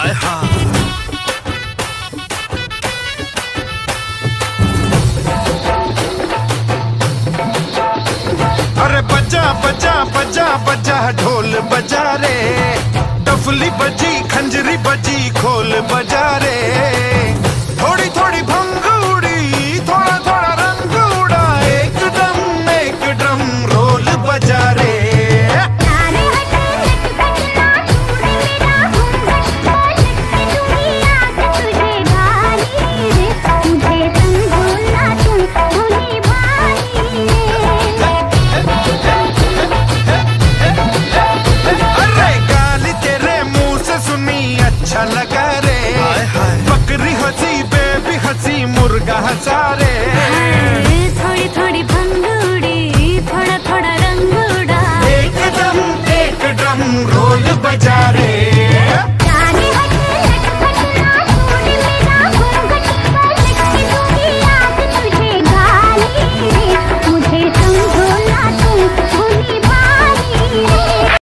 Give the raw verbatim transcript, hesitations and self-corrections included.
हाय हाय। अरे बजा बजा बजा बजा ढोल बजा रे, डफली बजी खंजरी बजी खोल बजा रे। थोड़ी थोड़ी भंग उड़ी थोड़ा थोड़ा रंग उड़ा, एक ड्रम एक ड्रम रोल बजा रे। अच्छा लगा रे, बकरी हंसी बेबी हंसी मुर्गा हंसा रे। थोड़ी थोड़ी भंग उड़ी थोड़ा थोड़ा रंग उड़ा, एक ड्रम एक ड्रम रोल बजा रे।